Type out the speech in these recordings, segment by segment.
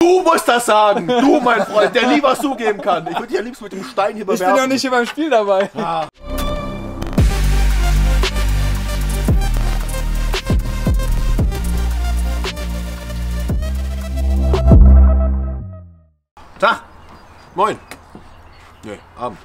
Du musst das sagen! Du, mein Freund, der nie was zugeben kann. Ich würde dich am liebsten mit dem Stein hier bewerfen. Ich bin doch nicht hier beim Spiel dabei. Ah. Tag. Moin. Nee, Abend.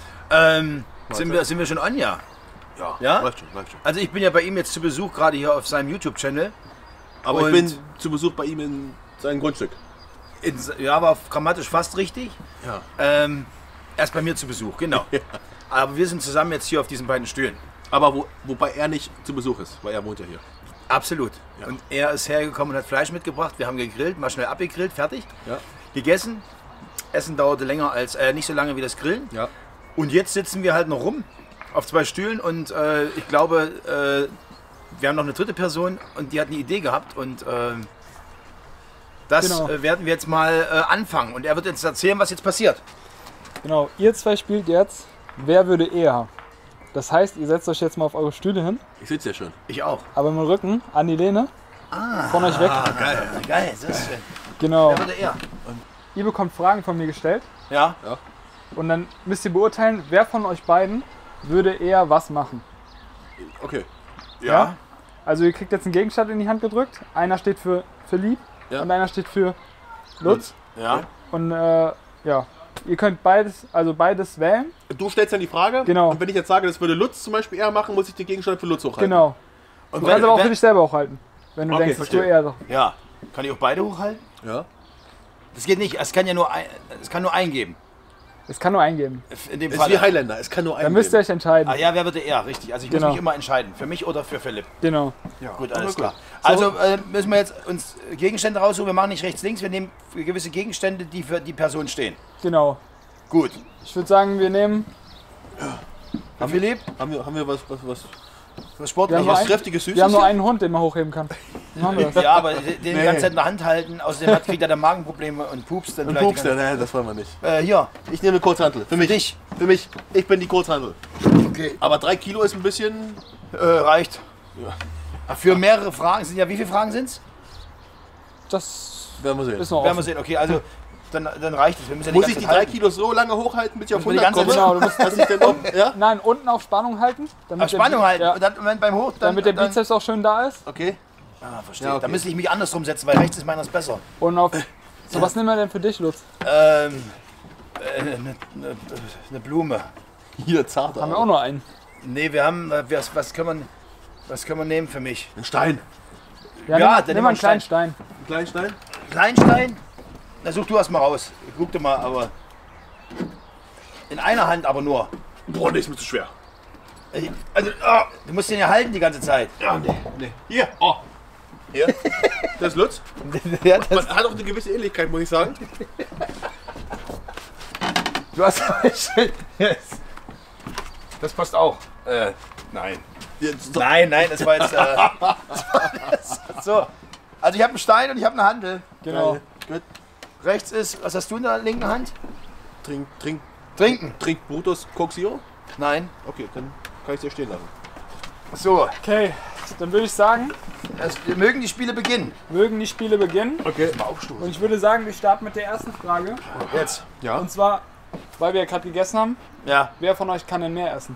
Sind wir schon on, ja? Ja, Ja? läuft schon, läuft schon. Also ich bin ja bei ihm jetzt zu Besuch, gerade hier auf seinem YouTube-Channel. Aber Und- ich bin zu Besuch bei ihm in seinem Grundstück. Ja, aber grammatisch fast richtig. Ja. Er ist bei mir zu Besuch, genau. Aber wir sind zusammen jetzt hier auf diesen beiden Stühlen. Aber wobei er nicht zu Besuch ist, weil er wohnt ja hier. Absolut. Ja. Und er ist hergekommen und hat Fleisch mitgebracht. Wir haben gegrillt, mal schnell abgegrillt, fertig. Ja. Gegessen. Essen dauerte länger als, nicht so lange wie das Grillen. Ja. Und jetzt sitzen wir halt noch rum auf zwei Stühlen und ich glaube, wir haben noch eine dritte Person und die hat eine Idee gehabt und das Genau. werden wir jetzt mal anfangen. Und er wird jetzt erzählen, was jetzt passiert. Genau, ihr zwei spielt jetzt, wer würde eher. Das heißt, ihr setzt euch jetzt mal auf eure Stühle hin, Ich sitze ja schon. Ich auch. aber mit dem Rücken an die Lehne, von euch weg. Geil, geil, das ist schön. Genau. Wer würde er? Ihr bekommt Fragen von mir gestellt Ja. und dann müsst ihr beurteilen, wer von euch beiden würde eher was machen. Okay. Ja. Also ihr kriegt jetzt einen Gegenstand in die Hand gedrückt. Einer steht für Philipp Ja. und einer steht für Lutz. Ja. Und ja, ihr könnt beides wählen. Du stellst dann die Frage. Genau. Und wenn ich jetzt sage, das würde Lutz zum Beispiel eher machen, muss ich den Gegenstand für Lutz hochhalten. Genau. Und Du kannst aber auch für dich selber auch halten. Wenn du Okay, denkst, dass du verstehe. eher doch. Ja. Kann ich auch beide hochhalten? Ja. Das geht nicht. Es kann ja nur es kann nur eingeben. Es kann nur eingeben. In dem Es ist Fall. wie Highlander, es kann nur Dann einen müsst ihr euch entscheiden. Ah ja, wer würde er? Richtig. Also ich Genau. muss mich immer entscheiden. Für mich oder für Philipp. Genau. Gut, alles gut. klar. Also müssen wir jetzt uns Gegenstände raussuchen. Wir machen nicht rechts, links. Wir nehmen gewisse Gegenstände, die für die Person stehen. Genau. Gut. Ich würde sagen, wir nehmen. Philipp, Haben wir was was Wir haben Sportliches. nur was ein- kräftiges, Süßes? Wir haben nur einen Hund, den man hochheben kann. Dann haben wir das. Ja, aber den die ganze Zeit in der Hand halten. Außerdem kriegt er dann Magenprobleme und pupst dann Und vielleicht. Pups, nee, das wollen wir nicht. Hier, Ich nehme eine Kurzhantel. Für mich. dich. Für mich. Ich bin die Kurzhantel. Okay. Aber 3 Kilo ist ein bisschen. Reicht. Ja. Für mehrere Fragen sind ja, wie viele Fragen sind es? Das Werden wir sehen. ist noch Werden wir offen. sehen. Okay, also dann reicht es. Wir müssen ja Muss die ich die ganze 3 Zeit Kilo so lange hochhalten, bis ich auf Müssen wir die 100 ganze komme? Genau, du musst Dass ich dann um, ja? Nein, unten auf Spannung halten. Damit auf Spannung der, halten. Ja, Und dann wenn beim Hoch, dann, damit der dann, Bizeps auch schön da ist. Okay. verstehe. Ja, okay. Da müsste ich mich andersrum setzen, weil rechts ist meiner besser. Und auf. So, was nehmen wir denn für dich, Lutz? Eine Blume. Hier, zart. Haben wir auch noch einen. Nee, wir haben, was können wir nehmen für mich? Ein Stein. Ja, Ja, nimm, dann nimm mal einen kleinen Stein. Ein kleinen Stein? Kleinstein? Na, such du erst mal raus. Guck dir mal, aber in einer Hand aber nur. Boah, nee, ist mir zu schwer. Also, du musst den ja halten die ganze Zeit. Ja, nee. Hier. Oh. Hier. Das ist Lutz. Ja, das, Man hat auch eine gewisse Ähnlichkeit, muss ich sagen. du hast yes. Das passt auch. Nein. Jetzt, Nein, das war jetzt. So. Also ich habe einen Stein und ich habe eine Handel. Genau. Gut. Rechts ist, was hast du in der linken Hand? Trink Brutus Coke Zero? Nein. Okay, dann kann ich es ja stehen lassen. So, Okay, dann würde ich sagen, wir mögen die Spiele beginnen. mögen die Spiele beginnen. Okay. Mal aufstoßen. Und ich würde sagen, wir starten mit der ersten Frage. Jetzt. Ja. Und zwar, weil wir ja gerade gegessen haben, Ja. wer von euch kann denn mehr essen?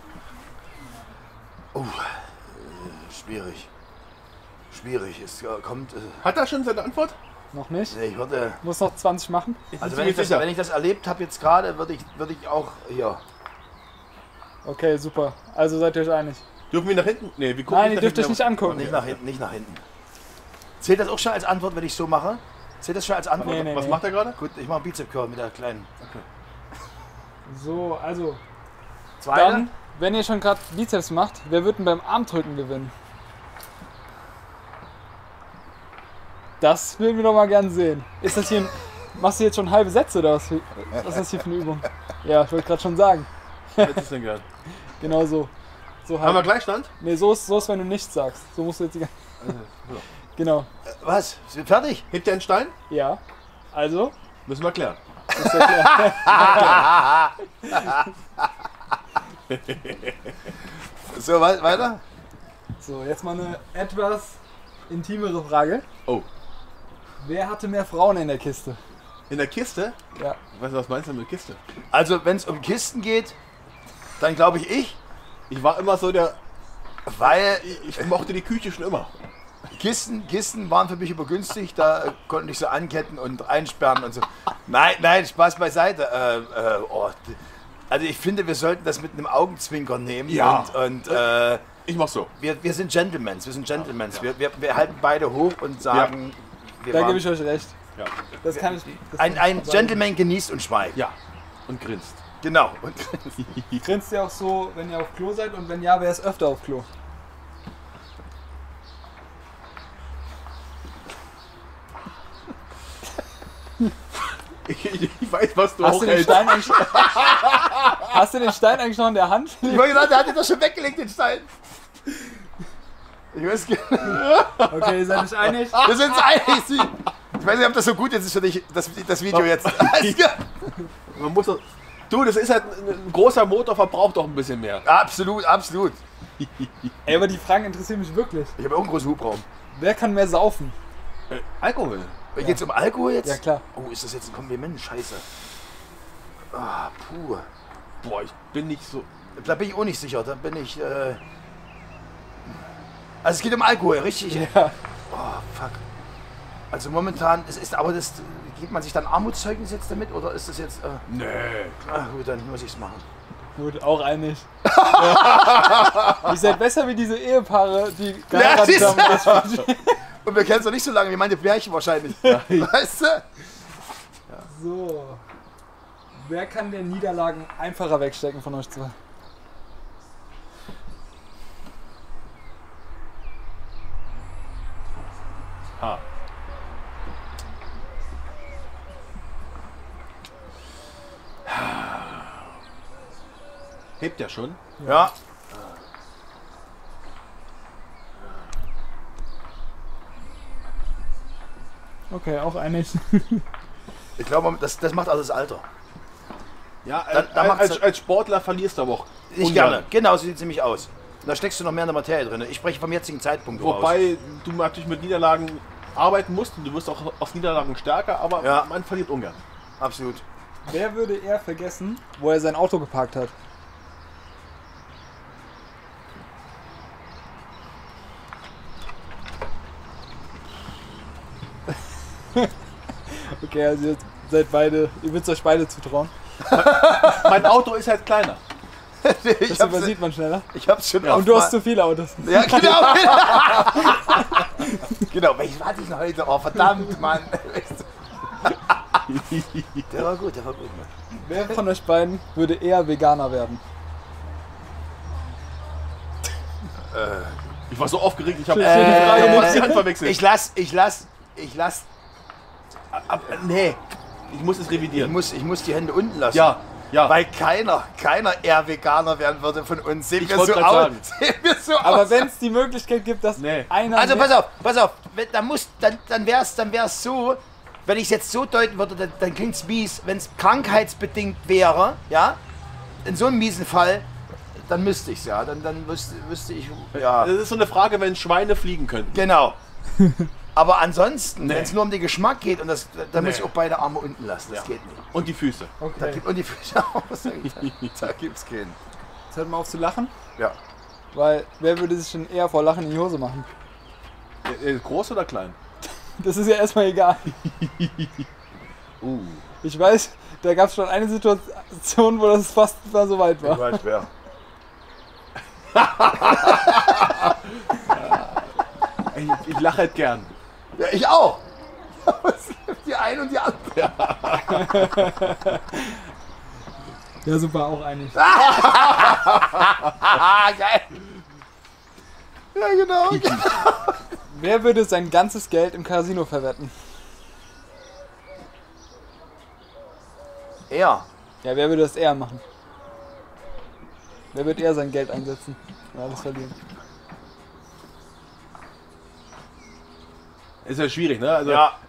Schwierig. Schwierig. Es kommt. Hat er schon seine Antwort? Noch nicht. Nee, ich würde. Muss noch 20 machen. Also bin mir sicher. wenn ich das erlebt habe jetzt gerade, würde ich auch hier. Okay, super. Also seid ihr euch einig? Dürfen wir nach hinten? Nee, wir gucken Nein, ihr nach dürft euch hinten. nicht angucken. Nicht nach hinten, nicht nach hinten. Zählt das auch schon als Antwort, wenn ich so mache? Zählt das schon als Antwort? Nee. Was macht er gerade? Gut, ich mache Bizep Curl mit der kleinen. So, also, Zweite. dann, wenn ihr schon gerade Bizeps macht, wer wird denn beim Armdrücken gewinnen? Das würden wir doch mal gern sehen. Ist das hier machst du jetzt schon halbe Sätze oder was? Was ist das hier für eine Übung? Ja, ich wollte gerade schon sagen. Was ist denn gerade? Genau so. So Haben wir halt. Gleichstand? Nee, so ist, wenn du nichts sagst. So musst du jetzt die ganze. Genau. Was? Sind wir fertig? Hebt er einen Stein? Ja. Also, Müssen wir klären. ist ja klar. So, weiter? So, jetzt mal eine etwas intimere Frage. Oh. Wer hatte mehr Frauen in der Kiste? In der Kiste? Ja. Was meinst du mit Kiste? Also, wenn es um Kisten geht, dann glaube ich. Ich war immer so der... Weil Ich mochte die Küche schon immer. Kisten waren für mich übergünstig, da konnte ich so anketten und einsperren und so. Nein, Spaß beiseite. Also ich finde, wir sollten das mit einem Augenzwinkern nehmen. Ja. Und Ich mach so. wir sind Gentlemen. Wir halten beide hoch und sagen, Da gebe ich euch recht. Ja. Das kann ich. Das ein Gentleman genießt und schweigt. Ja. Und grinst. Genau. Und Grinst ihr auch so, wenn ihr auf Klo seid und wenn ja, wer ist öfter auf Klo? Ich weiß, was du Hast du, den hochhältst. Stein eigentlich, hast du den Stein eigentlich noch in der Hand? ich wollte gesagt, der hat den doch schon weggelegt, den Stein. Ich weiß genau. Okay, ihr seid euch einig? Wir sind uns einig. Ich weiß nicht, ob das so gut jetzt ist für dich, das Video jetzt. Man muss doch... Du, das ist halt ein großer Motor, verbraucht doch ein bisschen mehr. Absolut. Ey, aber die Fragen interessieren mich wirklich. Ich habe auch einen großen Hubraum. Wer kann mehr saufen? Alkohol. Geht es um Alkohol jetzt? Ja, klar. Oh, ist das jetzt ein Kompliment? Scheiße. Ah, puh. Boah, ich bin nicht so... Da bin ich auch nicht sicher. Da bin ich. Also es geht um Alkohol, richtig? Ja. Oh, fuck. Also momentan, aber das gibt man sich dann Armutszeugnis jetzt damit oder ist das jetzt. Nee. Gut, dann muss ich es machen. Gut, auch einig. Ihr seid besser wie diese Ehepaare, die geheiratet siehst du? haben. Und wir kennen es noch nicht so lange wie meine Pärchen wahrscheinlich. Weißt du? So. Wer kann den Niederlagen einfacher wegstecken von euch zwei? Ah. Hebt ja schon. Ja. Okay, auch einig. Ich glaube, das macht also das Alter. Ja, Dann macht's- als Sportler verlierst du aber auch. Nicht ungern. gerne. Genau, so sieht es nämlich aus. Da steckst du noch mehr in der Materie drin. Ich spreche vom jetzigen Zeitpunkt aus. Wobei du natürlich mit Niederlagen arbeiten musst und du wirst auch aus Niederlagen stärker, aber Ja. man verliert ungern. Absolut. Wer würde eher vergessen, wo er sein Auto geparkt hat? Okay, also ihr seid beide, ihr würdet euch beide zutrauen. Mein Auto ist halt kleiner. Das übersieht man schneller. Ich hab's schon Und du hast zu viele Autos. Ja, genau. Genau, welchen hatte ich denn heute? Oh, verdammt, Mann. Der war gut, Mann. Wer von euch beiden würde eher Veganer werden? Ich war so aufgeregt, ich habe die Hand verwechselt. Ich lass. Nee, ich muss es revidieren. Ich muss die Hände unten lassen. Ja. Weil keiner eher Veganer werden würde von uns. Sehen Ich wir wollte so grad aus? sagen. Sehen wir so Aber aus? wenn es die Möglichkeit gibt, dass Nee. einer... Also pass auf, dann wär's so, wenn ich es jetzt so deuten würde, dann klingt's mies, wenn es krankheitsbedingt wäre, ja, in so einem miesen Fall, dann müsste ich's, ja, dann wüsste ich, ja, Das ist so eine Frage, wenn Schweine fliegen könnten. genau. Aber ansonsten, Nee. wenn es nur um den Geschmack geht, und dann muss Nee. ich auch beide Arme unten lassen, das Ja. geht nicht. Und die Füße. Okay. Und die Füße auch, da gibt's keinen. Jetzt hört mal auf zu lachen, Ja. weil wer würde sich denn eher vor Lachen in die Hose machen? Groß oder klein? Das ist ja erstmal egal. Ich weiß, da gab es schon eine Situation, wo das fast mal so weit Ich war. weiß wer. Ich lache halt gern. Ja, ich auch. Es gibt die eine und die andere. Ja, super, auch einig. Ah, geil. Ja, genau. Wer würde sein ganzes Geld im Casino verwetten? Er. Ja, wer würde das eher machen? Wer wird eher sein Geld einsetzen? Ja, alles verlieren. Ist ja schwierig, ne? Also Ja.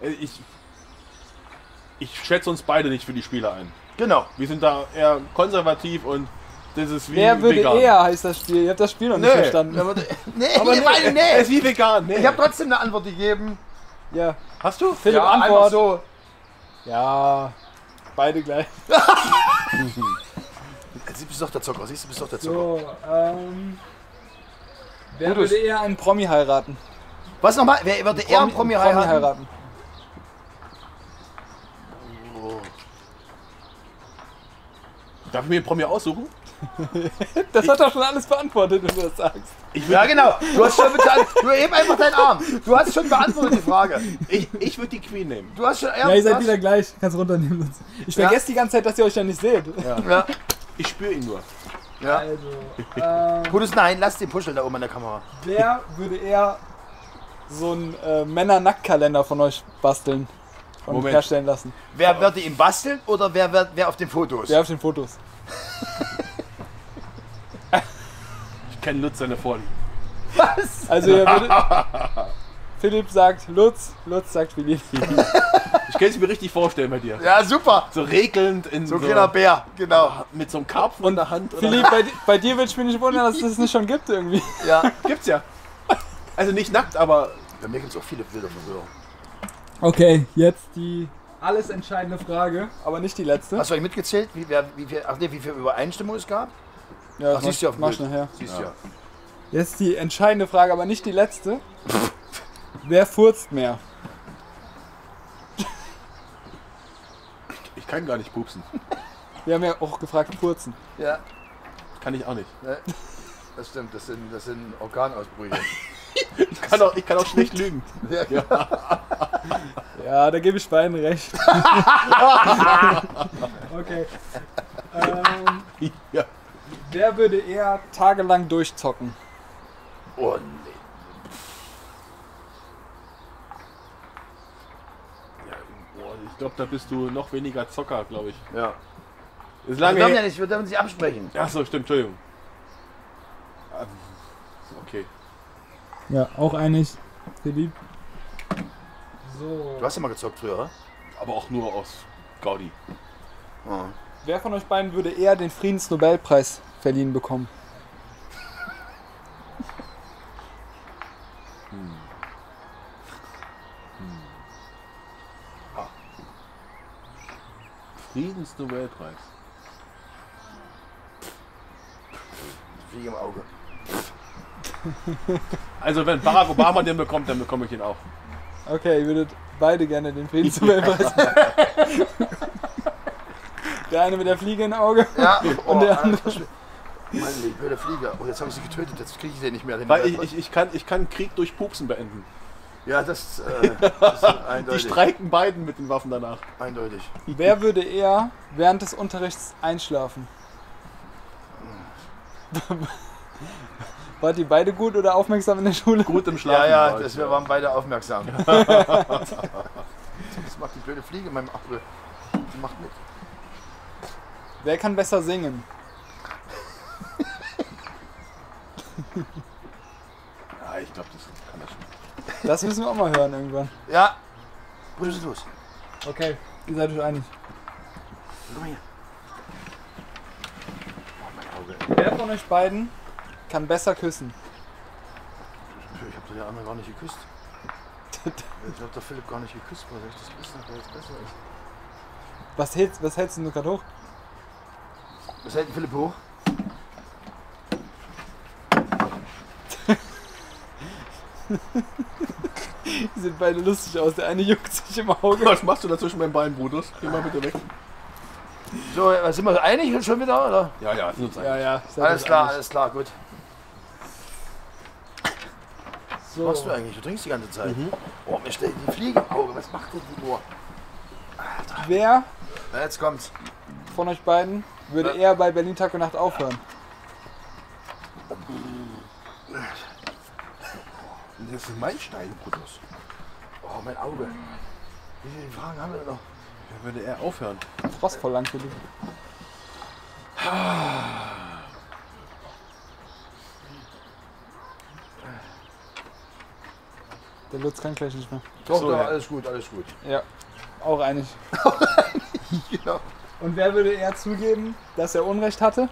ich schätze uns beide nicht für die Spiele ein. Genau. Wir sind da eher konservativ und das ist wie Wer würde vegan. eher, heißt das Spiel. Ihr habt das Spiel noch nicht Nee. verstanden. Aber Es nee. ist wie vegan. Nee. Ich habe trotzdem eine Antwort gegeben. Ja, Hast du? Philipp, einfach Antwort. so. Ja, beide gleich. Du bist doch der Zocker, siehst du, bist doch der Zocker. So, wer würde eher einen Promi heiraten? Was nochmal? Wer würde eher einen Promi heiraten? Darf ich mir einen Promi aussuchen? Das hat doch schon alles beantwortet, wenn du das sagst. Ja, genau. Du hast schon du heb einfach deinen Arm. Du hast schon beantwortet die Frage. Ich würde die Queen nehmen. Du hast schon. Ja, ihr seid wieder gleich. Kannst runternehmen. Ich vergesse die ganze Zeit, dass ihr euch ja nicht seht. Ja. Ich spüre ihn nur. Ja. Also, Gutes Nein, lass den Puschel da oben an der Kamera. wer würde eher so einen Männer-Nacktkalender von euch basteln und Moment. herstellen lassen? Wer würde ihn basteln oder wer auf den Fotos? Wer auf den Fotos? Ich kenne Lutz seine Vorlieben. Was? Also ihr würdet, Philipp sagt Lutz, Lutz sagt Philipp. Ich kann es mir richtig vorstellen bei dir. Ja, super. So regelnd in So ein kleiner Bär, genau. mit so einem Karpfen in der Hand. Philipp, bei dir würde ich mich nicht wundern, dass es das nicht schon gibt irgendwie. Ja. Gibt's ja. Also nicht nackt, aber Bei mir gibt es auch viele Bilder von früher. Okay, jetzt die alles entscheidende Frage, aber nicht die letzte. Hast du eigentlich mitgezählt, wie viel Übereinstimmung es gab? Ja, Ach, siehst du auf dem mach Bild. schnell her. Siehst du ja. Jetzt die entscheidende Frage, aber nicht die letzte. Wer furzt mehr? ich kann gar nicht pupsen. Wir haben ja auch gefragt, furzen. Ja, Kann ich auch nicht. das stimmt. Das sind Organausbrüche. Ich kann auch schlecht lügen. Ja. Ja, da gebe ich beiden recht. Okay. Ja. Wer würde eher tagelang durchzocken? Oh nee. Ja, boah, ich glaube, da bist du noch weniger Zocker, glaube ich. Ja. Ist Wir lange dürfen ja her. nicht, wir dürfen nicht absprechen. Achso, stimmt, Entschuldigung. Okay. Ja, auch einig. Philipp. So. Du hast ja mal gezockt früher, oder? Aber auch nur aus Gaudi. Oh. Wer von euch beiden würde eher den Friedensnobelpreis verliehen bekommen? Friedensnobelpreis. Fliege im Auge. Also wenn Barack Obama den bekommt, dann bekomme ich ihn auch. Okay, ihr würdet beide gerne den Friedensnobelpreis. Der eine mit der Fliege im Auge. Ja, Und der andere. Mann, die blöde Fliege. Oh, jetzt habe ich sie getötet, jetzt kriege ich den nicht mehr. Den Weil ich kann Krieg durch Pupsen beenden. Ja, das ist Die eindeutig. streiken beiden mit den Waffen danach. Eindeutig. Wer würde eher während des Unterrichts einschlafen? Wart ihr beide gut oder aufmerksam in der Schule? Gut im Schlafen. Ja, war ich, wir waren beide aufmerksam. Das macht die blöde Fliege in meinem Auge. Die macht mit. Wer kann besser singen? Ja, ich glaube, das kann das schon. Das müssen wir auch mal hören irgendwann. Ja. Wo ist es los? Okay, ihr seid euch einig. Komm mal hier. Oh, mein Auge. Wer von euch beiden kann besser küssen? Ich habe der andere gar nicht geküsst. Ich habe der Philipp gar nicht geküsst. Was soll ich das wissen, wer jetzt besser ist? Was hältst du gerade hoch? Was hält denn Philipp hoch? Die sehen beide lustig aus. Der eine juckt sich im Auge. Was machst du da zwischen meinen Beinen, Brutus? Geh mal bitte weg. So, sind wir einig schon wieder, oder? Ja, sind uns Ja, einig. ja. ich sag euch einig. Alles klar, gut. Was So. machst du eigentlich? Du trinkst die ganze Zeit. Oh, mir steht die Fliege im Auge. Was macht denn die nur? Wer Na, jetzt kommt's. von euch beiden würde eher bei Berlin Tag und Nacht aufhören? Das ist mein Stein, Brutus. Oh, mein Auge. Wie viele Fragen haben wir denn noch? Wer würde er aufhören? Frost voll lang für dich. Der Lutz kann gleich nicht mehr. Doch, So, doch, ja. alles gut, alles gut. Ja, auch einig. Genau. Und wer würde eher zugeben, dass er Unrecht hatte?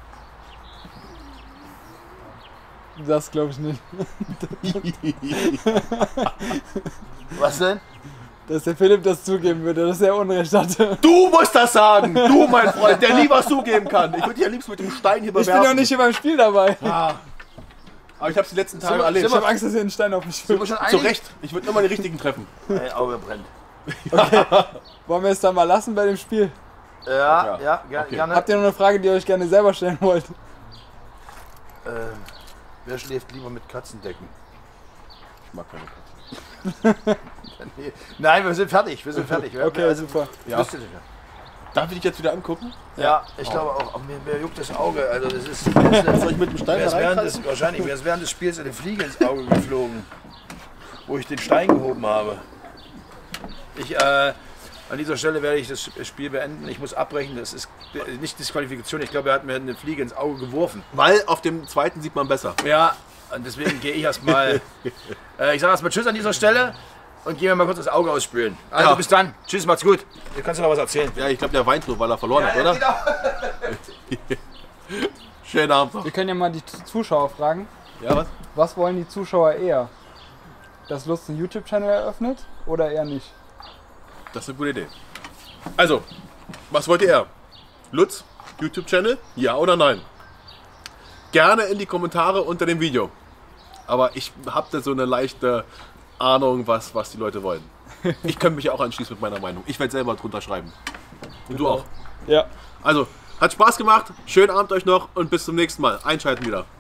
Das glaube ich nicht. Was denn? Dass der Philipp das zugeben würde, dass er Unrecht hatte. Du musst das sagen! Du, mein Freund, der nie was zugeben kann. Ich würde dich am liebsten mit dem Stein hier Ich bin bewerfen. doch nicht hier beim Spiel dabei. Aber ich hab's die letzten Tage wir- erlebt. Ich habe Angst, dass ihr einen Stein auf mich Sind wir schwimmt. schon Zu einig? Recht. Ich würde immer die richtigen treffen. Ey, Auge brennt. Wollen wir es dann mal lassen bei dem Spiel? Ja, Okay. gerne. Habt ihr noch eine Frage, die ihr euch gerne selber stellen wollt? Wer schläft lieber mit Katzendecken? Ich mag keine Katze. Nee. Nein, wir sind fertig. Okay, super. Ja. Wisst ihr nicht. Darf ich dich jetzt wieder angucken? Ja, ich glaube auch, mir juckt das Auge. Also das ist, Soll ich mit dem Stein mir da ist während reinkratzen? des, wahrscheinlich mir ist während des Spiels eine Fliege ins Auge geflogen, wo ich den Stein gehoben habe. An dieser Stelle werde ich das Spiel beenden. Ich muss abbrechen. Das ist nicht Disqualifikation. Ich glaube, er hat mir eine Fliege ins Auge geworfen. Weil auf dem zweiten sieht man besser. Ja, und deswegen gehe ich erstmal. Ich sage erstmal Tschüss an dieser Stelle und gehe mir mal kurz das Auge ausspülen. Also Ja. bis dann. Tschüss, macht's gut. Ihr kannst noch was erzählen. Ja, ich glaube, der weint nur, weil er verloren hat, oder? Schönen Abend noch. Wir können ja mal die Zuschauer fragen. Ja, was? Was wollen die Zuschauer eher? Dass Lutz einen YouTube-Channel eröffnet oder eher nicht? Das ist eine gute Idee. Also, was wollt ihr? Lutz, YouTube-Channel? Ja oder nein? Gerne in die Kommentare unter dem Video. Aber ich habe da so eine leichte Ahnung, was die Leute wollen. Ich könnte mich auch anschließen mit meiner Meinung. Ich werde selber drunter schreiben. Und du auch. Ja. Also, hat Spaß gemacht. Schönen Abend euch noch und bis zum nächsten Mal. Einschalten wieder.